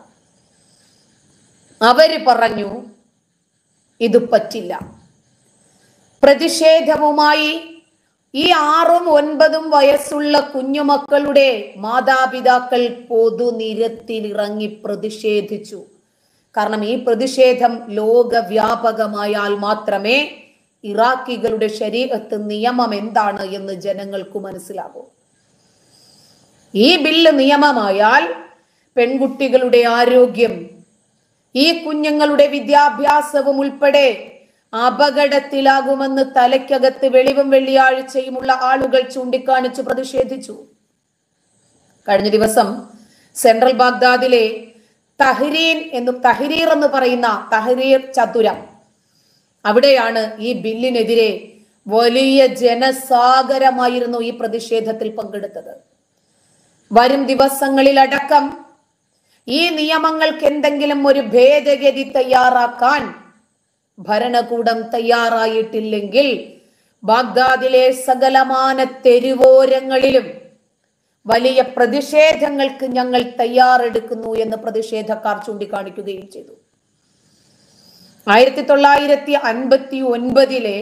അവര് പറഞ്ഞു ഇത് പറ്റില്ല. പ്രതിഷേധവുമായി ഈ ആറും ഒൻപതും വയസ്സുള്ള കുഞ്ഞുമക്കളുടെ മാതാപിതാക്കൾ പൊതുനിരത്തിലിറങ്ങി പ്രതിഷേധിച്ചു. കാരണം ഈ പ്രതിഷേധം ലോകവ്യാപകമായാൽ മാത്രമേ ഇറാഖികളുടെ ശരീഅത്ത് നിയമം എന്താണ് എന്ന് ജനങ്ങൾക്ക് മനസ്സിലാകൂ. ഈ ബില്ല് നിയമമായാൽ പെൺകുട്ടികളുടെ ആരോഗ്യം, ഈ കുഞ്ഞുങ്ങളുടെ വിദ്യാഭ്യാസവും ഉൾപ്പെടെ അപകടത്തിലാകുമെന്ന് തലയ്ക്കകത്ത് വെളിവും വെള്ളിയാഴ്ചയുമുള്ള ആളുകൾ ചൂണ്ടിക്കാണിച്ചു പ്രതിഷേധിച്ചു. കഴിഞ്ഞ ദിവസം സെൻട്രൽ ബാഗ്ദാദിലെ തഹ്രീൻ എന്ന് തഹ്രീർ എന്ന് പറയുന്ന തഹ്രീർ ചതുരം, അവിടെയാണ് ഈ ബില്ലിനെതിരെ വലിയ ജനസാഗരമായിരുന്നു ഈ പ്രതിഷേധത്തിൽ പങ്കെടുത്തത്. വരും ദിവസങ്ങളിലടക്കം ഈ നിയമങ്ങൾക്ക് എന്തെങ്കിലും ഒരു ഭേദഗതി തയ്യാറാക്കാൻ ഭരണകൂടം തയ്യാറായിട്ടില്ലെങ്കിൽ ബാഗ്ദാദിലെ സകലമാന തെരുവോരങ്ങളിലും വലിയ പ്രതിഷേധങ്ങൾക്ക് ഞങ്ങൾ തയ്യാറെടുക്കുന്നു എന്ന് പ്രതിഷേധക്കാർ ചൂണ്ടിക്കാണിക്കുകയും ചെയ്തു. ആയിരത്തി തൊള്ളായിരത്തി അൻപത്തി ഒൻപതിലെ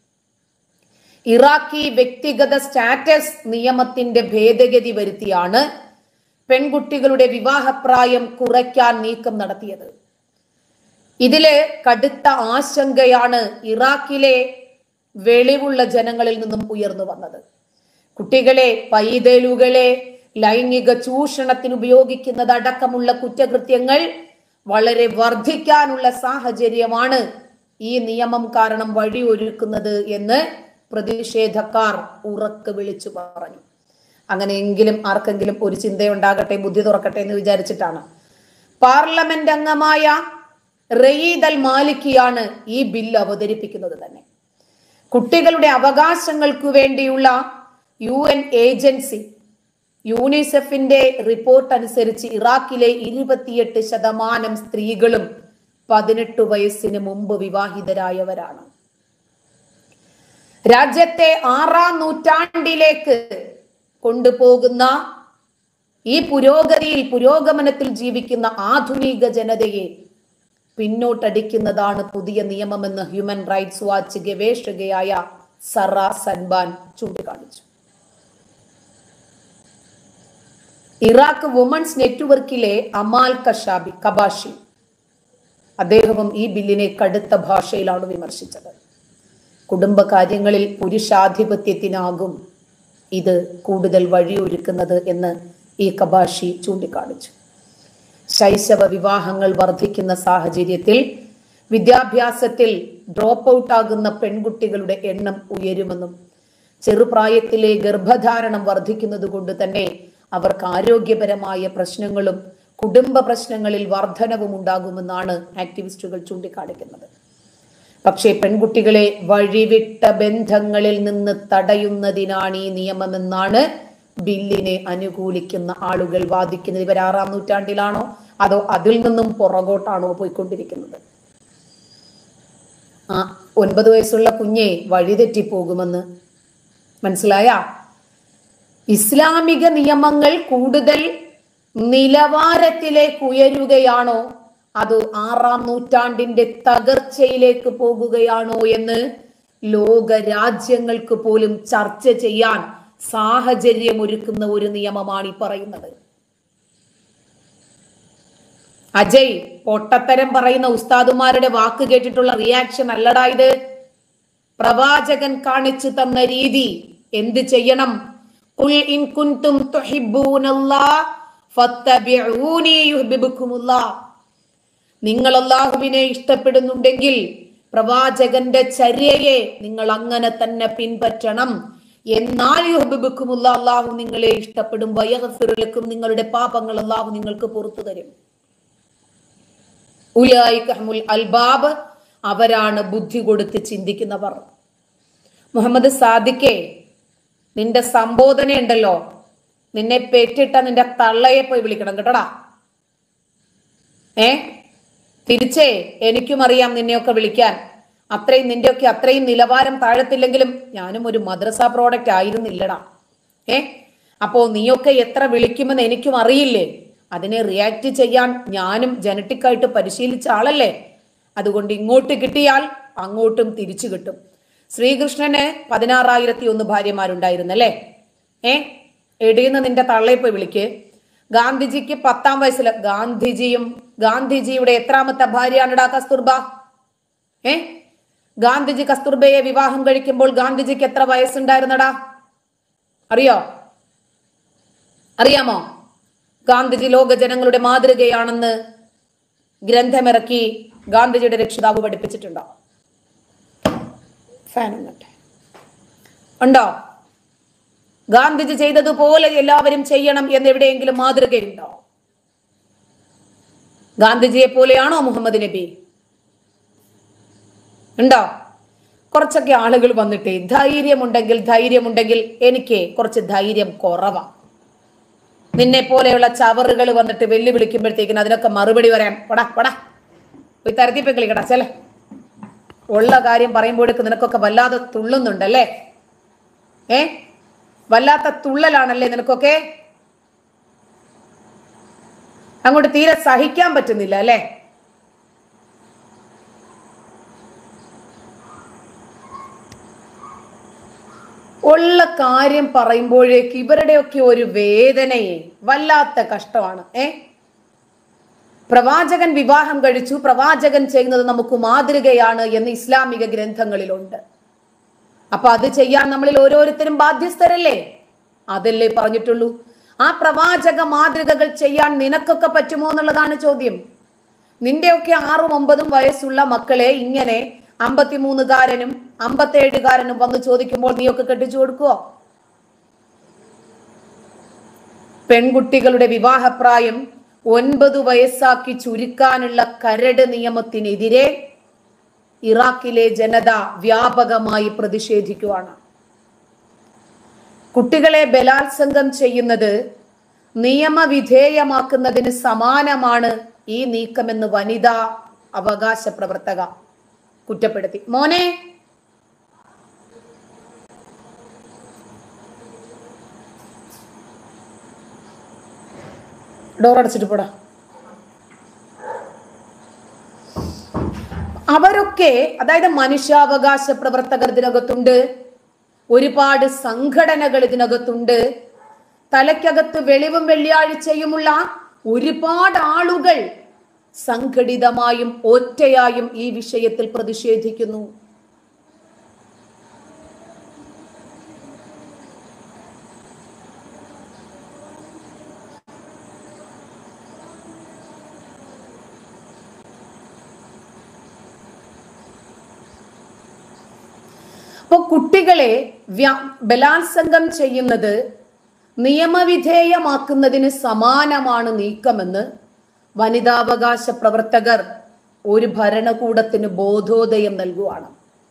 ഇറാഖി വ്യക്തിഗത സ്റ്റാറ്റസ് നിയമത്തിന്റെ ഭേദഗതി വരുത്തിയാണ് പെൺകുട്ടികളുടെ വിവാഹപ്രായം കുറയ്ക്കാൻ നീക്കം നടത്തിയത്. ഇതില് കടുത്ത ആശങ്കയാണ് ഇറാഖിലെ വെളിവുള്ള ജനങ്ങളിൽ നിന്നും ഉയർന്നു വന്നത്. കുട്ടികളെ, പൈതലുകളെ ലൈംഗിക ചൂഷണത്തിന് ഉപയോഗിക്കുന്നത് അടക്കമുള്ള കുറ്റകൃത്യങ്ങൾ വളരെ വർദ്ധിക്കാനുള്ള സാഹചര്യമാണ് ഈ നിയമം കാരണം വഴിയൊരുക്കുന്നത് എന്ന് പ്രതിഷേധക്കാർ ഉറക്കെ വിളിച്ചു പറഞ്ഞു. അങ്ങനെയെങ്കിലും ആർക്കെങ്കിലും ഒരു ചിന്തയുണ്ടാകട്ടെ, ബുദ്ധി തുറക്കട്ടെ എന്ന് വിചാരിച്ചിട്ടാണ്. പാർലമെന്റ് അംഗമായ റയീദ് അൽ മാലിക്കിയാണ് ഈ ബില്ല് അവതരിപ്പിക്കുന്നത് തന്നെ. കുട്ടികളുടെ അവകാശങ്ങൾക്ക് വേണ്ടിയുള്ള യു എൻ ഏജൻസി യൂണിസെഫിന്റെ റിപ്പോർട്ട് അനുസരിച്ച് ഇറാഖിലെ ഇരുപത്തിയെട്ട് ശതമാനം സ്ത്രീകളും പതിനെട്ട് വയസ്സിന് മുമ്പ് വിവാഹിതരായവരാണ്. രാജ്യത്തെ ആറാം നൂറ്റാണ്ടിലേക്ക് കൊണ്ടുപോകുന്ന ഈ പുരോഗതിയിൽ പുരോഗമനത്തിൽ ജീവിക്കുന്ന ആധുനിക ജനതയെ പിന്നോട്ടടിക്കുന്നതാണ് പുതിയ നിയമമെന്ന് ഹ്യൂമൻ റൈറ്റ്സ് വാച്ച് ഗവേഷകയായ സറ സൻബാൻ ചൂണ്ടിക്കാണിച്ചു. ഇറാഖ് വുമൺസ് നെറ്റ്വർക്കിലെ അമാൽ കഷാബി കബാഷി അദ്ദേഹവും ഈ ബില്ലിനെ കടുത്ത ഭാഷയിലാണ് വിമർശിച്ചത്. കുടുംബകാര്യങ്ങളിൽ പുരുഷാധിപത്യത്തിനാകും ഇത് കൂടുതൽ വഴിയൊരുക്കുന്നത് എന്ന് ഈ കബാഷി ചൂണ്ടിക്കാണിച്ചു. ശൈശവ വിവാഹങ്ങൾ വർദ്ധിക്കുന്ന സാഹചര്യത്തിൽ വിദ്യാഭ്യാസത്തിൽ ഡ്രോപ്പ് ഔട്ട് ആകുന്ന പെൺകുട്ടികളുടെ എണ്ണം ഉയരുമെന്നും ചെറുപ്രായത്തിലെ ഗർഭധാരണം വർദ്ധിക്കുന്നത് കൊണ്ട് തന്നെ അവർക്ക് ആരോഗ്യപരമായ പ്രശ്നങ്ങളും കുടുംബ പ്രശ്നങ്ങളിൽ വർധനവും ഉണ്ടാകുമെന്നാണ് ആക്ടിവിസ്റ്റുകൾ ചൂണ്ടിക്കാണിക്കുന്നത്. പക്ഷേ പെൺകുട്ടികളെ വഴിവിട്ട ബന്ധങ്ങളിൽ നിന്ന് തടയുന്നതിനാണ് ഈ നിയമമെന്നാണ് ബില്ലിനെ അനുകൂലിക്കുന്ന ആളുകൾ വാദിക്കുന്നത്. ഇവർ ആറാം നൂറ്റാണ്ടിലാണോ അതോ അതിൽ നിന്നും പുറകോട്ടാണോ പോയിക്കൊണ്ടിരിക്കുന്നത്? ആ ഒൻപത് വയസ്സുള്ള കുഞ്ഞെ വഴിതെറ്റിപ്പോകുമെന്ന് മനസ്സിലായ? ഇസ്ലാമിക നിയമങ്ങൾ കൂടുതൽ നിലവാരത്തിലേക്ക് ഉയരുകയാണോ അതോ ആറാം നൂറ്റാണ്ടിന്റെ തകർച്ചയിലേക്ക് പോകുകയാണോ എന്ന് ലോക രാജ്യങ്ങൾക്ക് പോലും ചർച്ച ചെയ്യാൻ സാഹചര്യം ഒരുക്കുന്ന ഒരു നിയമമാണ് ഈ പറയുന്നത്. അജയ്, പൊട്ടത്തരം പറയുന്ന ഉസ്താദുമാരുടെ വാക്ക് കേട്ടിട്ടുള്ള റിയാക്ഷൻ അല്ലടാ ഇത്. പ്രവാചകൻ കാണിച്ചു തന്ന രീതി എന്ത് ചെയ്യണം? ഖുൽ ഇൻ കുൻതും തുഹിബ്ബൂനല്ലാഹ് ഫത്തബിഊനി യുഹിബ്ബുകുമുല്ലാഹ്. നിങ്ങൾ അല്ലാഹുവിനെ ഇഷ്ടപ്പെടുന്നുണ്ടെങ്കിൽ പ്രവാചകന്റെ ചര്യയെ നിങ്ങൾ അങ്ങനെ തന്നെ പിൻപറ്റണം. എന്നാൽ യുഹിബ്ബുകുമുല്ലാഹ്, അല്ലാഹു നിങ്ങളെ ഇഷ്ടപ്പെടും. വയഗ്ഫിർ ലക്കും, നിങ്ങളുടെ പാപങ്ങൾ അല്ലാഹു നിങ്ങൾക്ക് പുറത്തു തരും. ഉലൈക ഹുൽ അൽബാബ്, അവരാണ് ബുദ്ധി കൊടുത്ത് ചിന്തിക്കുന്നവർ. മുഹമ്മദ് സാദിഖേ, നിന്റെ സംബോധന ഉണ്ടല്ലോ, നിന്നെ പെറ്റിട്ട നിന്റെ തള്ളയെ പോയി വിളിക്കണം കേട്ടോടാ. ഏ തിരിച്ചേ എനിക്കും അറിയാം നിന്നെയൊക്കെ വിളിക്കാൻ. അത്രയും നിന്റെയൊക്കെ അത്രയും നിലവാരം താഴത്തില്ലെങ്കിലും ഞാനും ഒരു മദ്രസ പ്രോഡക്റ്റ് ആയിരുന്നില്ലടാ. ഏ അപ്പോ നീയൊക്കെ എത്ര വിളിക്കുമെന്ന് എനിക്കും അറിയില്ലേ. അതിനെ റിയാക്ട് ചെയ്യാൻ ഞാനും ജനറ്റിക്കായിട്ട് പരിശീലിച്ച ആളല്ലേ. അതുകൊണ്ട് ഇങ്ങോട്ട് കിട്ടിയാൽ അങ്ങോട്ടും തിരിച്ചു കിട്ടും. ശ്രീകൃഷ്ണന് പതിനാറായിരത്തി ഒന്ന് ഭാര്യമാരുണ്ടായിരുന്നല്ലേ. ഏ എടീന്ന് നിന്റെ തള്ളയെ പോയി വിളിക്ക്. ഗാന്ധിജിക്ക് പത്താം വയസ്സിൽ ഗാന്ധിജിയും ഗാന്ധിജിയുടെ എത്രാമത്തെ ഭാര്യയാണിടാ കസ്തൂർബ? ഏ ഗാന്ധിജി കസ്തൂർബയെ വിവാഹം കഴിക്കുമ്പോൾ ഗാന്ധിജിക്ക് എത്ര വയസ്സുണ്ടായിരുന്നടാ? അറിയോ? അറിയാമോ? ഗാന്ധിജി ലോക ജനങ്ങളുടെ മാതൃകയാണെന്ന് ഗ്രന്ഥമിറക്കി ഗാന്ധിജിയുടെ രക്ഷിതാവ് പഠിപ്പിച്ചിട്ടുണ്ടോ? ഫാൻ ഉണ്ടോ? ഗാന്ധിജി ചെയ്തതുപോലെ എല്ലാവരും ചെയ്യണം എന്ന് എവിടെയെങ്കിലും മാതൃകയുണ്ടോ? ഗാന്ധിജിയെ പോലെയാണോ മുഹമ്മദ് നബി? ഉണ്ടോ? കുറച്ചൊക്കെ ആളുകൾ വന്നിട്ടേ ധൈര്യമുണ്ടെങ്കിൽ ധൈര്യമുണ്ടെങ്കിൽ എനിക്ക് കുറച്ച് ധൈര്യം കുറവാ. നിന്നെ പോലെയുള്ള ചവറുകൾ വന്നിട്ട് വെല്ലുവിളിക്കുമ്പോഴത്തേക്കിന് അതിനൊക്കെ മറുപടി പറയാൻ പടാ പടാ പോയി തരത്തിപ്പോ കളിക്കടാ ചെല. ഉള്ള കാര്യം പറയുമ്പോഴേക്ക് നിനക്കൊക്കെ വല്ലാതെ തുള്ളുന്നുണ്ടല്ലേ. ഏ വല്ലാത്ത തുള്ളലാണല്ലേ നിനക്കൊക്കെ. അങ്ങോട്ട് തീരെ സഹിക്കാൻ പറ്റുന്നില്ല അല്ലേ. ഉള്ള കാര്യം പറയുമ്പോഴേക്ക് ഇവരുടെയൊക്കെ ഒരു വേദനയെ വല്ലാത്ത കഷ്ടമാണ്. ഏ പ്രവാചകൻ വിവാഹം കഴിച്ചു, പ്രവാചകൻ ചെയ്യുന്നത് നമുക്ക് മാതൃകയാണ് എന്ന് ഇസ്ലാമിക ഗ്രന്ഥങ്ങളിലുണ്ട്. അപ്പൊ അത് ചെയ്യാൻ നമ്മളിൽ ഓരോരുത്തരും ബാധ്യസ്ഥരല്ലേ? അതല്ലേ പറഞ്ഞിട്ടുള്ളൂ. ആ പ്രവാചക മാതൃകകൾ ചെയ്യാൻ നിനക്കൊക്കെ പറ്റുമോ എന്നുള്ളതാണ് ചോദ്യം. നിന്റെയൊക്കെ ആറും ഒമ്പതും വയസ്സുള്ള മക്കളെ ഇങ്ങനെ അമ്പത്തിമൂന്നുകാരനും അമ്പത്തേഴുകാരനും വന്ന് ചോദിക്കുമ്പോൾ നീയൊക്കെ കെട്ടിച്ചു കൊടുക്കുവോ? പെൺകുട്ടികളുടെ വിവാഹപ്രായം ഒൻപത് വയസ്സാക്കി ചുരുക്കാനുള്ള കരട് നിയമത്തിനെതിരെ ഇറാഖിലെ ജനത വ്യാപകമായി പ്രതിഷേധിക്കുകയാണ്. കുട്ടികളെ ബലാത്സംഗം ചെയ്യുന്നത് നിയമവിധേയമാക്കുന്നതിന് സമാനമാണ് ഈ നീക്കമെന്ന് വനിതാ അവകാശ പ്രവർത്തക കുറ്റപ്പെടുത്തി. മോനെ, ഡോർ അടച്ചിട്ട് പോടാ. അവരൊക്കെ, അതായത് മനുഷ്യാവകാശ പ്രവർത്തകർ ഇതിനകത്തുണ്ട്, ഒരുപാട് സംഘടനകൾ ഇതിനകത്തുണ്ട്, തലയ്ക്കകത്ത് വെളിവും വെള്ളിയാഴ്ചയുമുള്ള ഒരുപാട് ആളുകൾ സംഘടിതമായും ഒറ്റയായും ഈ വിഷയത്തിൽ പ്രതിഷേധിക്കുന്നു. അപ്പൊ കുട്ടികളെ ബലാത്സംഗം ചെയ്യുന്നത് നിയമവിധേയമാക്കുന്നതിന് സമാനമാണ് നീക്കമെന്ന് വനിതാവകാശ പ്രവർത്തകർ ഒരു ഭരണകൂടത്തിന് ബോധോദയം നൽകുകയാണ്.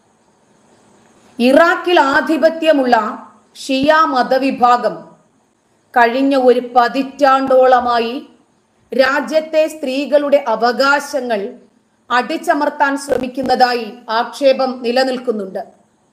ഇറാഖിൽ ആധിപത്യമുള്ള ഷിയ മതവിഭാഗം കഴിഞ്ഞ ഒരു പതിറ്റാണ്ടോളമായി രാജ്യത്തെ സ്ത്രീകളുടെ അവകാശങ്ങൾ അടിച്ചമർത്താൻ ശ്രമിക്കുന്നതായി ആക്ഷേപം നിലനിൽക്കുന്നുണ്ട്.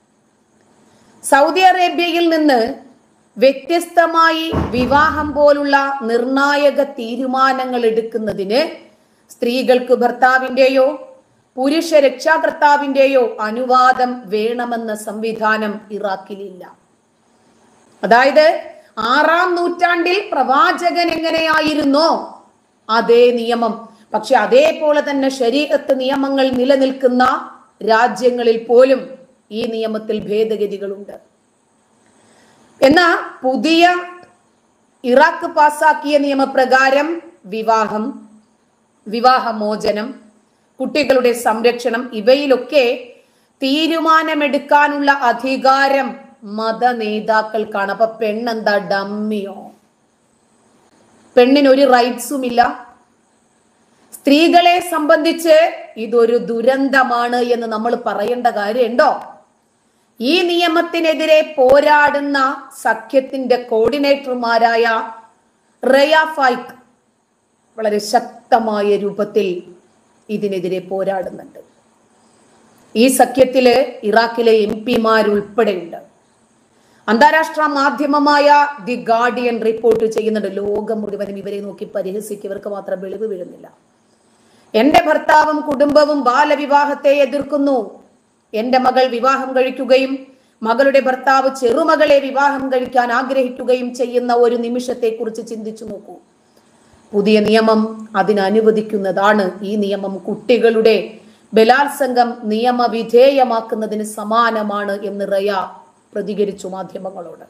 സൗദി അറേബ്യയിൽ നിന്ന് വ്യത്യസ്തമായി വിവാഹം പോലുള്ള നിർണായക തീരുമാനങ്ങൾ എടുക്കുന്നതിന് സ്ത്രീകൾക്ക് ഭർത്താവിന്റെയോ പുരുഷ രക്ഷാകർത്താവിന്റെയോ അനുവാദം വേണമെന്ന സംവിധാനം ഇറാഖിലില്ല. അതായത് ആറാം നൂറ്റാണ്ടിൽ പ്രവാചകൻ എങ്ങനെയായിരുന്നോ അതേ നിയമം, പക്ഷെ അതേപോലെ തന്നെ ശരീഅത്ത് നിയമങ്ങൾ നിലനിൽക്കുന്ന രാജ്യങ്ങളിൽ പോലും ഈ നിയമത്തിൽ ഭേദഗതികളുണ്ട്. എന്നാൽ പുതിയ ഇറാഖ് പാസാക്കിയ നിയമപ്രകാരം വിവാഹം, വിവാഹമോചനം, കുട്ടികളുടെ സംരക്ഷണം ഇവയിലൊക്കെ തീരുമാനമെടുക്കാനുള്ള അധികാരം മത നേതാക്കൾക്കാണ്. അപ്പൊ പെണ്ണെന്താ ഡമ്മിയോ? പെണ്ണിനൊരു റൈറ്റ്സും ഇല്ല. സ്ത്രീകളെ സംബന്ധിച്ച് ഇതൊരു ദുരന്തമാണ് എന്ന് നമ്മൾ പറയേണ്ട കാര്യമുണ്ടോ? ഈ നിയമത്തിനെതിരെ പോരാടുന്ന സഖ്യത്തിന്റെ കോർഡിനേറ്റർമാരായ റയ ഫൈക്ക് വളരെ ശക്തമായ രൂപത്തിൽ ഇതിനെതിരെ പോരാടുന്നുണ്ട്. ഈ സഖ്യത്തില് ഇറാഖിലെ എം പിമാരുൾപ്പെടെയുണ്ട്. അന്താരാഷ്ട്ര മാധ്യമമായ ദി ഗാർഡിയൻ റിപ്പോർട്ട് ചെയ്യുന്നുണ്ട്, ലോകം മുഴുവനും ഇവരെ നോക്കി പരിഹസിക്കും, ഇവർക്ക് മാത്രം വെളിവ് വീഴുന്നില്ല. എന്റെ ഭർത്താവും കുടുംബവും ബാലവിവാഹത്തെ എതിർക്കുന്നു. എന്റെ മകൾ വിവാഹം കഴിക്കുകയും മകളുടെ ഭർത്താവ് ചെറുമകളെ വിവാഹം കഴിക്കാൻ ആഗ്രഹിക്കുകയും ചെയ്യുന്ന ഒരു നിമിഷത്തെ കുറിച്ച് ചിന്തിച്ചു നോക്കൂ. പുതിയ നിയമം അതിനനുവദിക്കുന്നതാണ്. ഈ നിയമം കുട്ടികളുടെ ബലാത്സംഗം നിയമവിധേയമാക്കുന്നതിന് സമാനമാണ് എന്ന് റയ പ്രതികരിച്ചു മാധ്യമങ്ങളോട്.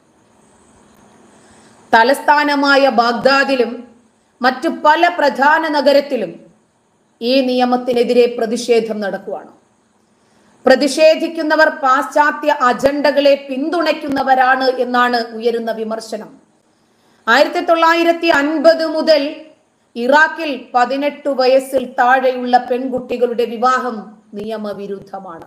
തലസ്ഥാനമായ ബാഗ്ദാദിലും മറ്റു പല പ്രധാന നഗരത്തിലും ഈ നിയമത്തിനെതിരെ പ്രതിഷേധം നടക്കുകയാണ്. പ്രതിഷേധിക്കുന്നവർ പാശ്ചാത്യ അജണ്ടകളെ പിന്തുണയ്ക്കുന്നവരാണ് എന്നാണ് ഉയരുന്ന വിമർശനം. ആയിരത്തി തൊള്ളായിരത്തി അൻപത് മുതൽ ഇറാഖിൽ പതിനെട്ട് വയസ്സിൽ താഴെയുള്ള പെൺകുട്ടികളുടെ വിവാഹം നിയമവിരുദ്ധമാണ്.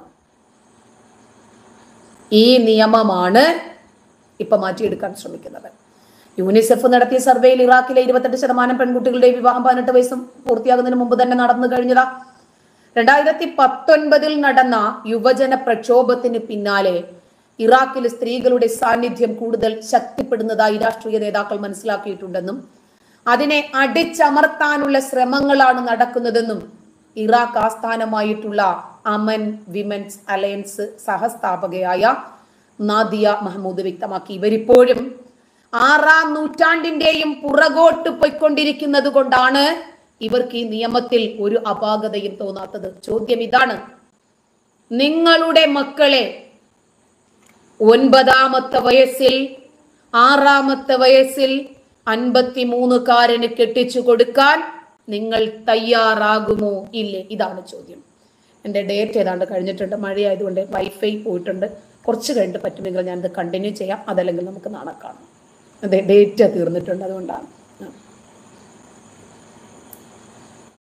ഈ നിയമമാണ് ഇപ്പൊ മാറ്റിയെടുക്കാൻ ശ്രമിക്കുന്നത്. യൂണിസെഫ് നടത്തിയ സർവേയിൽ ഇറാഖിലെ ഇരുപത്തെട്ട് ശതമാനം പെൺകുട്ടികളുടെ വിവാഹം പതിനെട്ട് വയസ്സും പൂർത്തിയാകുന്നതിന് മുമ്പ് തന്നെ നടന്നു കഴിഞ്ഞതാ. രണ്ടായിരത്തി പത്തൊൻപതിൽ നടന്ന യുവജന പ്രക്ഷോഭത്തിന് പിന്നാലെ ഇറാഖിൽ സ്ത്രീകളുടെ സാന്നിധ്യം കൂടുതൽ ശക്തിപ്പെടുന്നതായി രാഷ്ട്രീയ നേതാക്കൾ മനസ്സിലാക്കിയിട്ടുണ്ടെന്നും അതിനെ അടിച്ചമർത്താനുള്ള ശ്രമങ്ങളാണ് നടക്കുന്നതെന്നും ഇറാഖ് ആസ്ഥാനമായിട്ടുള്ള അമൻ വിമൻസ് അലയൻസ് സഹസ്ഥാപകയായ നാദിയ മഹ്മൂദ് വ്യക്തമാക്കി. ഇവരിപ്പോഴും ആറാം നൂറ്റാണ്ടിന്റെയും പുറകോട്ട് പോയിക്കൊണ്ടിരിക്കുന്നത് കൊണ്ടാണ് ഇവർക്ക് ഈ നിയമത്തിൽ ഒരു അപാകതയും തോന്നാത്തത്. ചോദ്യം ഇതാണ്, നിങ്ങളുടെ മക്കളെ ഒൻപതാമത്തെ വയസ്സിൽ ആറാമത്തെ വയസ്സിൽ അൻപത്തിമൂന്നുകാരന് കെട്ടിച്ചു കൊടുക്കാൻ നിങ്ങൾ തയ്യാറാകുമോ ഇല്ലേ? ഇതാണ് ചോദ്യം. എൻ്റെ ഡേറ്റ് ഏതാണ്ട് കഴിഞ്ഞിട്ടുണ്ട്, മഴയായതുകൊണ്ട് വൈഫൈ പോയിട്ടുണ്ട്. കുറച്ച് കഴിഞ്ഞിട്ട് പറ്റുമെങ്കിൽ ഞാനത് കണ്ടിന്യൂ ചെയ്യാം, അതല്ലെങ്കിൽ നമുക്ക് നാളെ കാണാം. അതെ, ഡേറ്റ് തീർന്നിട്ടുണ്ട്, അതുകൊണ്ടാണ്.